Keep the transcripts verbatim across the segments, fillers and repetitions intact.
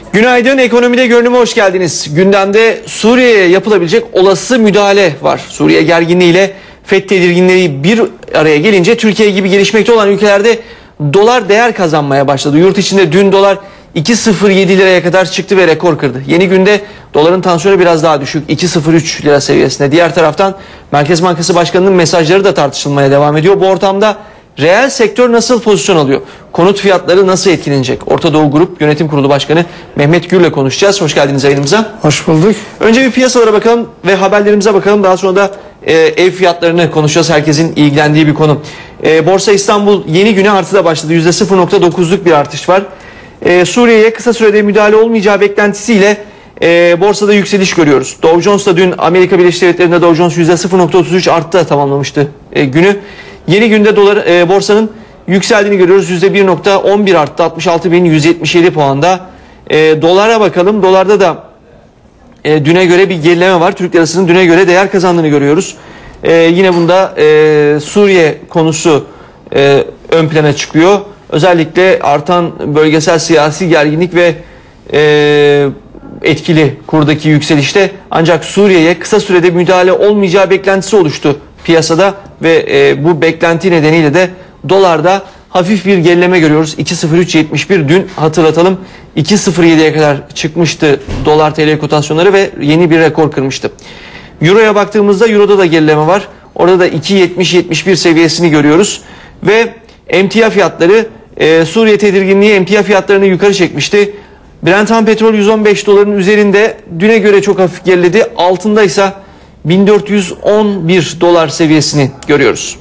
Günaydın, ekonomide görünüme hoş geldiniz. Gündemde Suriye'ye yapılabilecek olası müdahale var. Suriye gerginliğiyle F E D tedirginliği bir araya gelince Türkiye gibi gelişmekte olan ülkelerde dolar değer kazanmaya başladı. Yurt içinde dün dolar iki virgül sıfır yedi liraya kadar çıktı ve rekor kırdı. Yeni günde doların tansiyonu biraz daha düşük, iki virgül sıfır üç lira seviyesinde. Diğer taraftan Merkez Bankası Başkanı'nın mesajları da tartışılmaya devam ediyor. Bu ortamda reel sektör nasıl pozisyon alıyor? Konut fiyatları nasıl etkilenecek? Orta Doğu Grup Yönetim Kurulu Başkanı Mehmet Gür'le konuşacağız. Hoş geldiniz yayınımıza. Hoş bulduk. Önce bir piyasalara bakalım ve haberlerimize bakalım. Daha sonra da e, ev fiyatlarını konuşacağız. Herkesin ilgilendiği bir konu. E, Borsa İstanbul yeni güne artıda başladı. yüzde sıfır virgül dokuzluk bir artış var. E, Suriye'ye kısa sürede müdahale olmayacağı beklentisiyle e, borsada yükseliş görüyoruz. Dow Jones da dün Amerika Birleşik Devletleri'nde Dow Jones yüzde sıfır virgül otuz üç arttı tamamlamıştı e, günü. Yeni günde dolar e, borsanın yükseldiğini görüyoruz. yüzde bir virgül on bir arttı. altmış altı bin yüz yetmiş yedi puanda. E, dolara bakalım. Dolarda da e, düne göre bir gerileme var. Türk lirasının düne göre değer kazandığını görüyoruz. E, yine bunda e, Suriye konusu e, ön plana çıkıyor. Özellikle artan bölgesel siyasi gerginlik ve e, etkili kurdaki yükselişte, ancak Suriye'ye kısa sürede müdahale olmayacağı beklentisi oluştu piyasada ve e, bu beklenti nedeniyle de dolarda hafif bir gerileme görüyoruz. iki virgül sıfır üç yetmiş bir dün hatırlatalım iki virgül sıfır yediye kadar çıkmıştı dolar T L kotasyonları ve yeni bir rekor kırmıştı. Euro'ya baktığımızda Euro'da da gerileme var. Orada da iki virgül yetmiş yetmiş bir seviyesini görüyoruz ve emtia fiyatları e, Suriye tedirginliği emtia fiyatlarını yukarı çekmişti. Brent ham petrol yüz on beş doların üzerinde, düne göre çok hafif geriledi. Altında ise bin dört yüz on bir dolar seviyesini görüyoruz.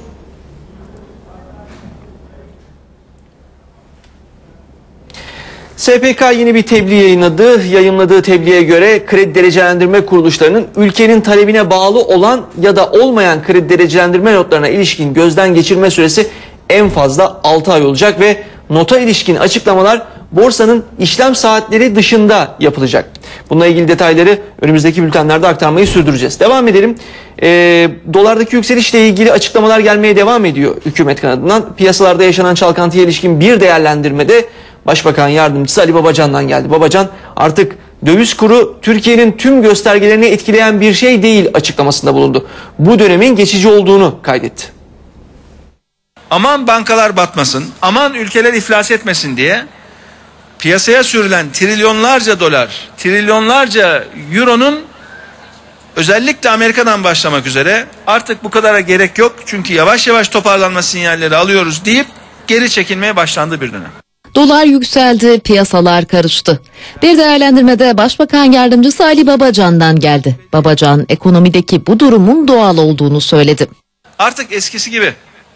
S P K yeni bir tebliğ yayınladı. Yayınladığı tebliğe göre kredi derecelendirme kuruluşlarının ülkenin talebine bağlı olan ya da olmayan kredi derecelendirme notlarına ilişkin gözden geçirme süresi en fazla altı ay olacak ve nota ilişkin açıklamalar borsanın işlem saatleri dışında yapılacak. Bununla ilgili detayları önümüzdeki bültenlerde aktarmayı sürdüreceğiz. Devam edelim. E, dolardaki yükselişle ilgili açıklamalar gelmeye devam ediyor hükümet kanadından. Piyasalarda yaşanan çalkantıya ilişkin bir değerlendirmede Başbakan Yardımcısı Ali Babacan'dan geldi. Babacan artık döviz kuru Türkiye'nin tüm göstergelerini etkileyen bir şey değil açıklamasında bulundu. Bu dönemin geçici olduğunu kaydetti. Aman bankalar batmasın, aman ülkeler iflas etmesin diye piyasaya sürülen trilyonlarca dolar, trilyonlarca euronun özellikle Amerika'dan başlamak üzere artık bu kadara gerek yok çünkü yavaş yavaş toparlanma sinyalleri alıyoruz deyip geri çekilmeye başlandığı bir dönem. Dolar yükseldi, piyasalar karıştı. Bir değerlendirmede Başbakan Yardımcısı Ali Babacan'dan geldi. Babacan ekonomideki bu durumun doğal olduğunu söyledi. Artık eskisi gibi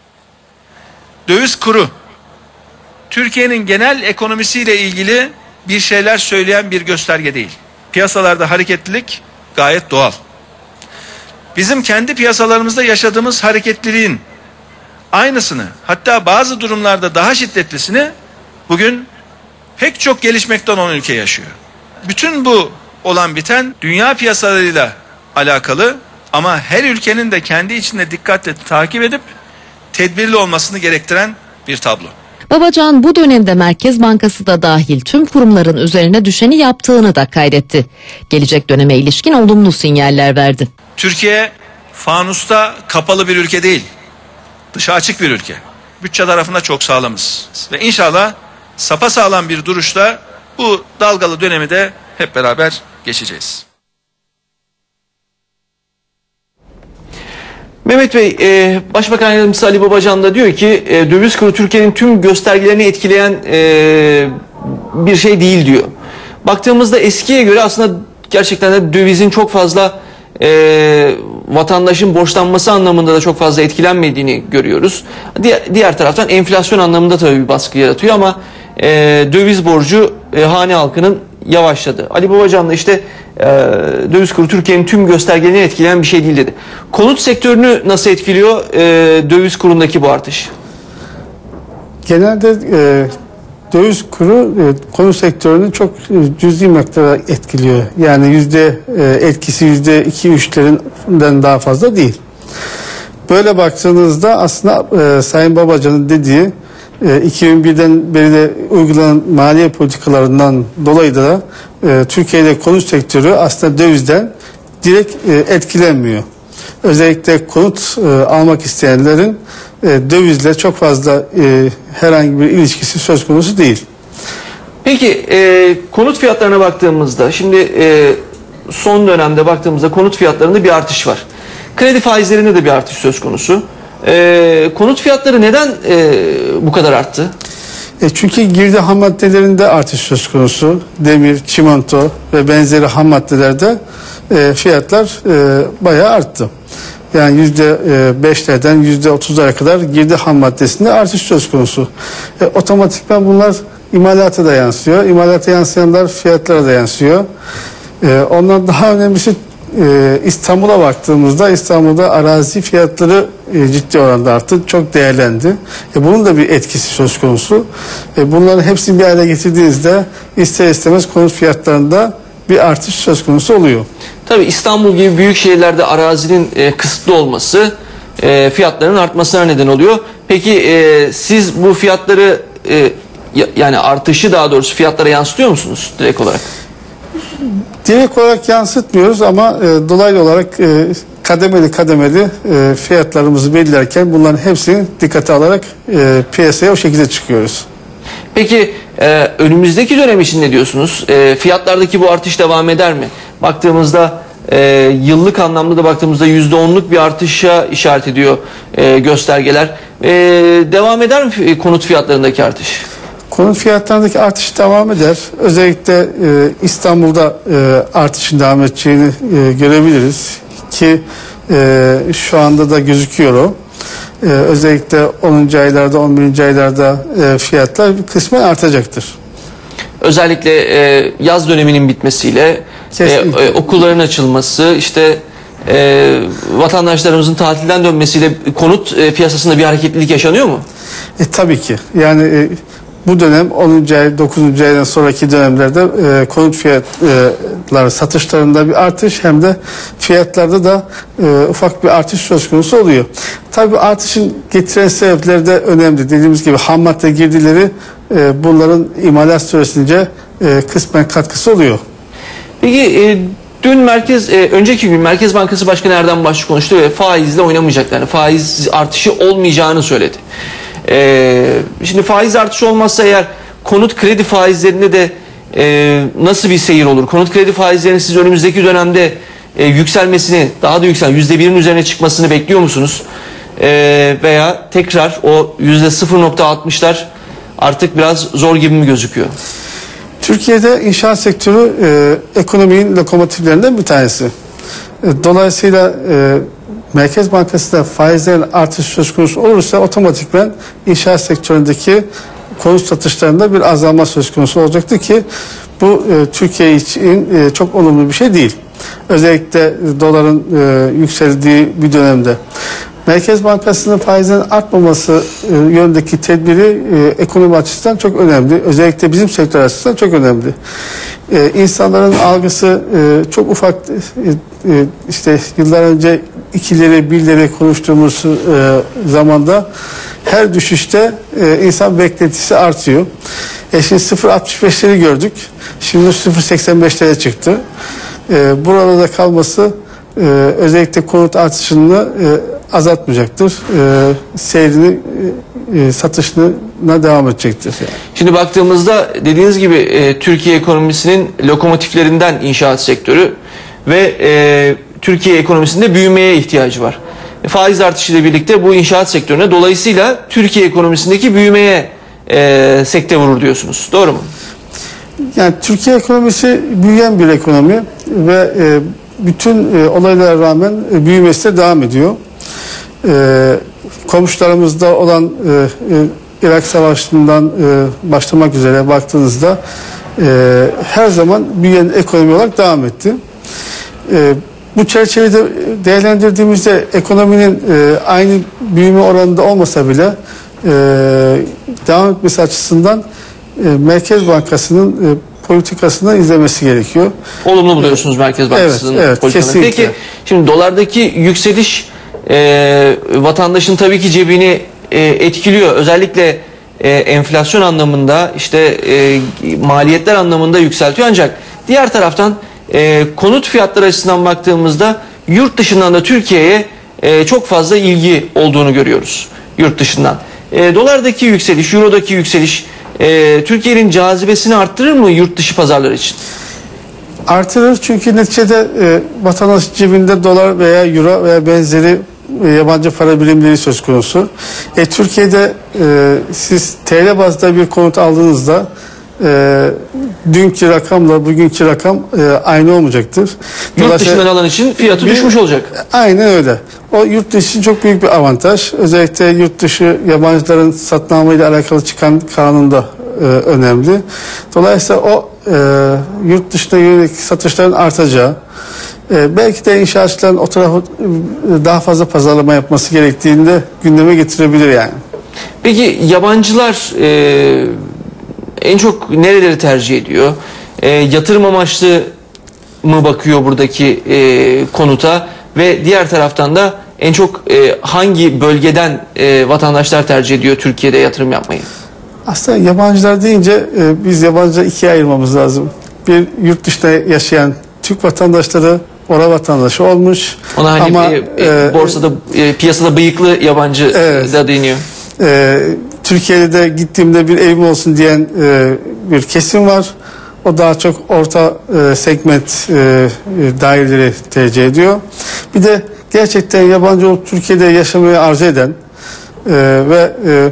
döviz kuru Türkiye'nin genel ekonomisiyle ilgili bir şeyler söyleyen bir gösterge değil. Piyasalarda hareketlilik gayet doğal. Bizim kendi piyasalarımızda yaşadığımız hareketliliğin aynısını, hatta bazı durumlarda daha şiddetlisini bugün pek çok gelişmekte olan ülke yaşıyor. Bütün bu olan biten dünya piyasalarıyla alakalı ama her ülkenin de kendi içinde dikkatle takip edip tedbirli olmasını gerektiren bir tablo. Babacan bu dönemde Merkez Bankası da dahil tüm kurumların üzerine düşeni yaptığını da kaydetti. Gelecek döneme ilişkin olumlu sinyaller verdi. Türkiye fanusta kapalı bir ülke değil, dışa açık bir ülke. Bütçe tarafında çok sağlamız ve inşallah sapasağlam bir duruşla bu dalgalı dönemi de hep beraber geçeceğiz. Mehmet Bey, e, Başbakan Yardımcısı Ali Babacan da diyor ki e, döviz kuru Türkiye'nin tüm göstergelerini etkileyen e, bir şey değil diyor. Baktığımızda eskiye göre aslında gerçekten de dövizin çok fazla e, vatandaşın borçlanması anlamında da çok fazla etkilenmediğini görüyoruz. Diğer, diğer taraftan enflasyon anlamında tabii bir baskı yaratıyor ama e, döviz borcu e, hane halkının yavaşladı. Ali Babacan da işte e, döviz kuru Türkiye'nin tüm göstergelerini etkileyen bir şey değil dedi. Konut sektörünü nasıl etkiliyor e, döviz kurundaki bu artış? Genelde e, döviz kuru e, konut sektörünü çok e, cüzi miktarda etkiliyor. Yani yüzde e, etkisi yüzde iki üçlerinden daha fazla değil. Böyle baktığınızda aslında e, Sayın Babacan'ın dediği e, iki bin birden beri de uygulanan maliye politikalarından dolayı da e, Türkiye'de konut sektörü aslında dövizden direkt e, etkilenmiyor. Özellikle konut e, almak isteyenlerin e, dövizle çok fazla e, herhangi bir ilişkisi söz konusu değil. Peki e, konut fiyatlarına baktığımızda şimdi e, son dönemde baktığımızda konut fiyatlarında bir artış var. Kredi faizlerinde de bir artış söz konusu. E, konut fiyatları neden e, bu kadar arttı? E çünkü girdi ham maddelerinde artış söz konusu. Demir, çimento ve benzeri ham maddelerde e, fiyatlar e, bayağı arttı. Yani yüzde beşlerden yüzde otuzlara kadar girdi ham maddesinde artış söz konusu. E, otomatikman bunlar imalata da yansıyor. İmalata yansıyanlar fiyatlara da yansıyor. E, ondan daha önemlisi e, İstanbul'a baktığımızda İstanbul'da arazi fiyatları e, ciddi oranda arttı. Çok değerlendi. E, bunun da bir etkisi söz konusu. E, bunların hepsini bir araya getirdiğinizde ister istemez konut fiyatlarında bir artış söz konusu oluyor. Tabii İstanbul gibi büyük şehirlerde arazinin e, kısıtlı olması e, fiyatların artmasına neden oluyor. Peki e, siz bu fiyatları e, yani artışı daha doğrusu fiyatlara yansıtıyor musunuz direkt olarak? Direkt olarak yansıtmıyoruz ama e, dolaylı olarak e, kademeli kademeli e, fiyatlarımızı belirlerken bunların hepsini dikkate alarak e, piyasaya o şekilde çıkıyoruz. Peki e, önümüzdeki dönem için ne diyorsunuz? E, fiyatlardaki bu artış devam eder mi? Baktığımızda e, yıllık anlamda da baktığımızda yüzde onluk bir artışa işaret ediyor e, göstergeler. E, devam eder mi konut fiyatlarındaki artış? Konut fiyatlarındaki artış devam eder. Özellikle e, İstanbul'da e, artışın devam edeceğini e, görebiliriz ki e, şu anda da gözüküyor o. Ee, özellikle onuncu aylarda, on birinci aylarda e, fiyatlar kısmen artacaktır. Özellikle e, yaz döneminin bitmesiyle, e, e, okulların açılması, işte e, vatandaşlarımızın tatilden dönmesiyle konut e, piyasasında bir hareketlilik yaşanıyor mu? E, tabii ki. Yani e, bu dönem onuncu ay, dokuzuncu aydan sonraki dönemlerde e, konut fiyatları satışlarında bir artış hem de fiyatlarda da e, ufak bir artış söz konusu oluyor. Tabii artışın getiren sebepleri de önemli. Dediğimiz gibi ham madde girdileri e, bunların imalat süresince e, kısmen katkısı oluyor. Peki e, dün merkez, e, önceki gün Merkez Bankası Başkanı Erdem Başçı konuştu ve faizle oynamayacaklarını, faiz artışı olmayacağını söyledi. Ee, şimdi faiz artışı olmazsa eğer konut kredi faizlerinde de e, nasıl bir seyir olur? Konut kredi faizlerinin siz önümüzdeki dönemde e, yükselmesini, daha da yüksel yüzde birin üzerine çıkmasını bekliyor musunuz? E, veya tekrar o yüzde sıfır nokta altmışlar artık biraz zor gibi mi gözüküyor? Türkiye'de inşaat sektörü e, ekonominin lokomotiflerinden bir tanesi. E, dolayısıyla e, Merkez Bankası'nda faizlerin artış söz konusu olursa otomatikman inşaat sektöründeki konut satışlarında bir azalma söz konusu olacaktır ki bu e, Türkiye için e, çok olumlu bir şey değil. Özellikle e, doların e, yükseldiği bir dönemde. Merkez Bankası'nın faizlerin artmaması e, yönündeki tedbiri e, ekonomi açısından çok önemli. Özellikle bizim sektör açısından çok önemli. E, insanların algısı e, çok ufak e, e, işte yıllar önce ikileri birleri konuştuğumuz e, zamanda her düşüşte e, insan beklentisi artıyor. E şimdi sıfır nokta altmış beşleri gördük. Şimdi sıfır nokta seksen beşlere çıktı. E, burada da kalması e, özellikle konut artışını e, azaltmayacaktır. E, seyrini, e, satışına devam edecektir. Yani. Şimdi baktığımızda dediğiniz gibi e, Türkiye ekonomisinin lokomotiflerinden inşaat sektörü ve e, Türkiye ekonomisinde büyümeye ihtiyacı var. E, faiz artışıyla birlikte bu inşaat sektörüne dolayısıyla Türkiye ekonomisindeki büyümeye e, sekte vurur diyorsunuz. Doğru mu? Yani Türkiye ekonomisi büyüyen bir ekonomi ve e, bütün e, olaylara rağmen e, büyümesine devam ediyor. E, komşularımızda olan e, e, Irak Savaşı'ndan e, başlamak üzere baktığınızda e, her zaman büyüyen ekonomi olarak devam etti. E, bu çerçevede değerlendirdiğimizde ekonominin e, aynı büyüme oranında olmasa bile e, devam etmesi açısından e, Merkez Bankası'nın e, politikasını izlemesi gerekiyor. Olumlu buluyorsunuz Merkez Bankası'nın evet, evet, politikalarını. Peki şimdi dolardaki yükseliş e, vatandaşın tabii ki cebini e, etkiliyor. Özellikle e, enflasyon anlamında, işte e, maliyetler anlamında yükseltiyor. Ancak diğer taraftan e, konut fiyatları açısından baktığımızda yurt dışından da Türkiye'ye e, çok fazla ilgi olduğunu görüyoruz yurt dışından. E, dolardaki yükseliş, eurodaki yükseliş e, Türkiye'nin cazibesini arttırır mı yurt dışı pazarları için? Artırır, çünkü neticede e, vatandaş cebinde dolar veya euro veya benzeri e, yabancı para birimleri söz konusu. E, Türkiye'de e, siz T L bazda bir konut aldığınızda e, dünkü rakamla bugünkü rakam e, aynı olmayacaktır. Yurt dışından alan için fiyatı bir, düşmüş olacak. Aynen öyle. O yurt dışı için çok büyük bir avantaj. Özellikle yurt dışı yabancıların satnamayla alakalı çıkan kanunda e, önemli. Dolayısıyla o e, yurt dışına yönelik satışların artacağı, e, belki de inşaatçıların o tarafa e, daha fazla pazarlama yapması gerektiğini de gündeme getirebilir yani. Peki yabancılar e, en çok nereleri tercih ediyor? E, yatırım amaçlı mı bakıyor buradaki e, konuta ve diğer taraftan da en çok e, hangi bölgeden e, vatandaşlar tercih ediyor Türkiye'de yatırım yapmayı? Aslında yabancılar deyince e, biz yabancıları ikiye ayırmamız lazım. Bir, yurt dışında yaşayan Türk vatandaşları ora vatandaşı olmuş. Ona hani ama e, e, borsada e, piyasada bıyıklı yabancı evet. da deniyor. E, Türkiye'de de gittiğimde bir evim olsun diyen e, bir kesim var. O daha çok orta e, segment e, daireleri tercih ediyor. Bir de gerçekten yabancı olup Türkiye'de yaşamayı arzu eden e, ve e,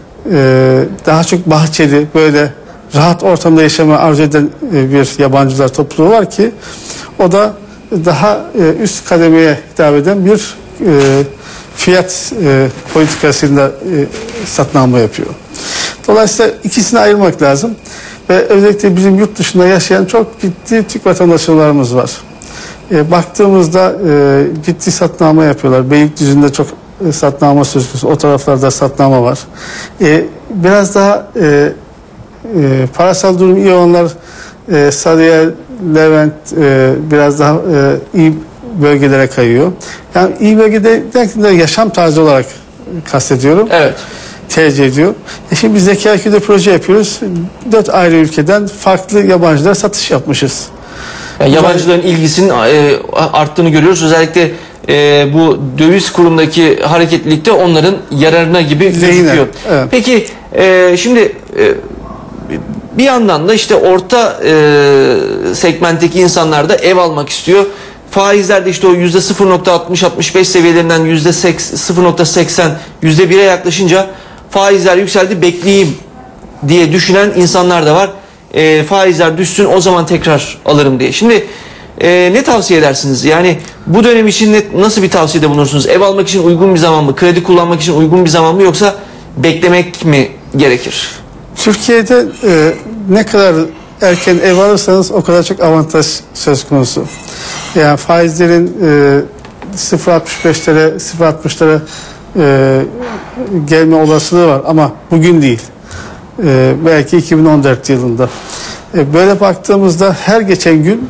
e, daha çok bahçeli, böyle rahat ortamda yaşamayı arzu eden e, bir yabancılar topluluğu var ki o da daha e, üst kademeye hitap eden bir e, fiyat e, politikasında e, satın alma yapıyor. Dolayısıyla ikisini ayırmak lazım. Ve özellikle bizim yurt dışında yaşayan çok ciddi Türk vatandaşlarımız var. E, baktığımızda e, ciddi satın alma yapıyorlar. Beylikdüzü'nde çok e, satın alma söz konusu. O taraflarda satın alma var. E, biraz daha e, e, parasal durum iyi olanlar e, Sarıyer, Levent e, biraz daha e, iyi bölgelere kayıyor. Yani iyi bölgede derken de yaşam tarzı olarak kastediyorum. Evet. Tercih ediyor. E şimdi biz Zeki Akü'de proje yapıyoruz. Dört ayrı ülkeden farklı yabancılara satış yapmışız. Yani yabancıların ilgisinin e, arttığını görüyoruz. Özellikle e, bu döviz kurundaki hareketlilikte onların yararına gibi gözüküyor. Evet. Peki e, şimdi e, bir yandan da işte orta e, segmentteki insanlar da ev almak istiyor. Faizler de işte o yüzde sıfır nokta altmış altmış beş seviyelerinden yüzde sıfır nokta seksen yüzde bire yaklaşınca faizler yükseldi, bekleyeyim diye düşünen insanlar da var. E, faizler düşsün, o zaman tekrar alırım diye. Şimdi e, ne tavsiye edersiniz? Yani bu dönem için ne, nasıl bir tavsiyede bulunursunuz? Ev almak için uygun bir zaman mı? Kredi kullanmak için uygun bir zaman mı? Yoksa beklemek mi gerekir? Türkiye'de e, ne kadar erken ev alırsanız o kadar çok avantaj söz konusu. Yani faizlerin e, sıfır nokta altmış beşlere, sıfır nokta altmışlara e, gelme olasılığı var ama bugün değil. E, belki iki bin on dört yılında. E, böyle baktığımızda her geçen gün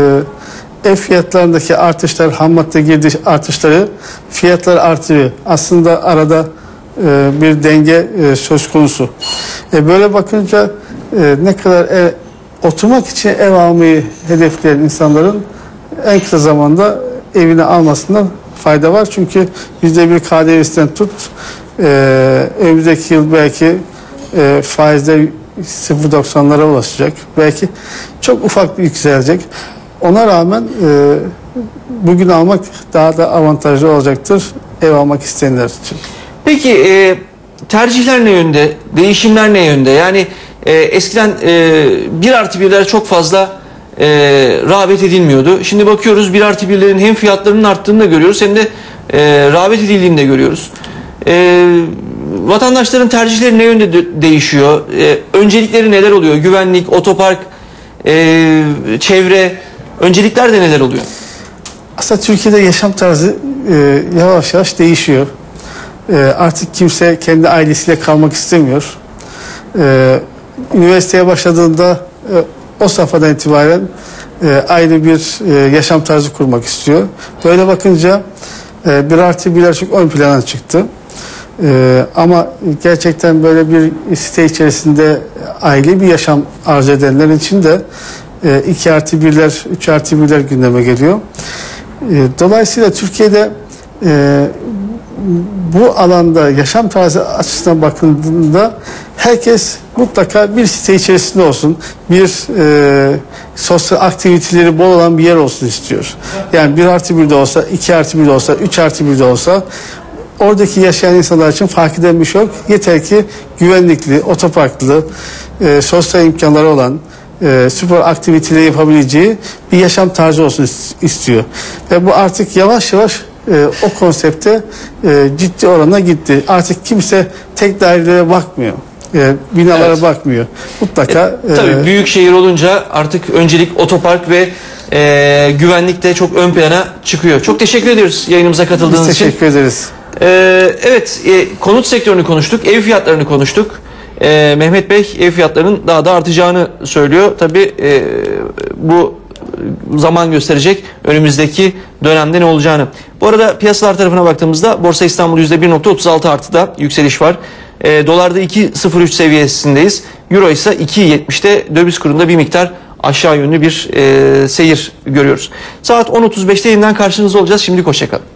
e, ev fiyatlarındaki artışlar, ham madde girdi artışları fiyatlar artıyor. Aslında arada e, bir denge e, söz konusu. E, böyle bakınca e, ne kadar ev, oturmak için ev almayı hedefleyen insanların en kısa zamanda evini almasından fayda var. Çünkü yüzde bir K D V'sinden tut e, önümüzdeki yıl belki e, faizler sıfır virgül doksanlara ulaşacak. Belki çok ufak bir yükselecek. Ona rağmen e, bugün almak daha da avantajlı olacaktır ev almak isteyenler için. Peki e, tercihler ne yönde? Değişimler ne yönde? Yani e, eskiden e, bir artı birler çok fazla e, rağbet edilmiyordu. Şimdi bakıyoruz bir artı birlerin hem fiyatlarının arttığını da görüyoruz hem de e, rağbet edildiğini de görüyoruz. E, vatandaşların tercihleri ne yönde de değişiyor? E, öncelikleri neler oluyor? Güvenlik, otopark, e, çevre, öncelikler de neler oluyor? Aslında Türkiye'de yaşam tarzı e, yavaş yavaş değişiyor. E, artık kimse kendi ailesiyle kalmak istemiyor. E, üniversiteye başladığında e, o safhadan itibaren e, ayrı bir e, yaşam tarzı kurmak istiyor. Böyle bakınca e, bir artı birler çok ön plana çıktı. Ee, ama gerçekten böyle bir site içerisinde aile bir yaşam arzu edenler için de e, iki artı birler, üç artı birler gündeme geliyor. E, dolayısıyla Türkiye'de e, bu alanda yaşam tarzı açısından bakıldığında herkes mutlaka bir site içerisinde olsun, bir e, sosyal aktiviteleri bol olan bir yer olsun istiyor. Yani bir artı bir de olsa, iki artı bir de olsa, üç artı bir de olsa oradaki yaşayan insanlar için fark eden bir şey yok. Yeter ki güvenlikli, otoparklı, e, sosyal imkanları olan, e, spor aktiviteleri yapabileceği bir yaşam tarzı olsun istiyor. Ve bu artık yavaş yavaş e, o konsepte e, ciddi orana gitti. Artık kimse tek dairelere bakmıyor. E, binalara Evet. bakmıyor. Mutlaka E, tabii e, büyük şehir olunca artık öncelik otopark ve e, güvenlik de çok ön plana çıkıyor. Çok teşekkür ediyoruz yayınımıza katıldığınız biz için. teşekkür ederiz. Ee, evet, e, konut sektörünü konuştuk, ev fiyatlarını konuştuk. Ee, Mehmet Bey ev fiyatlarının daha da artacağını söylüyor. Tabii e, bu zaman gösterecek önümüzdeki dönemde ne olacağını. Bu arada piyasalar tarafına baktığımızda Borsa İstanbul yüzde bir nokta otuz altı artıda yükseliş var. E, dolarda iki nokta sıfır üç seviyesindeyiz. Euro ise iki nokta yetmişte, döviz kurunda bir miktar aşağı yönlü bir e, seyir görüyoruz. Saat on otuz beşte yeniden karşınızda olacağız. Şimdi hoşça kalın.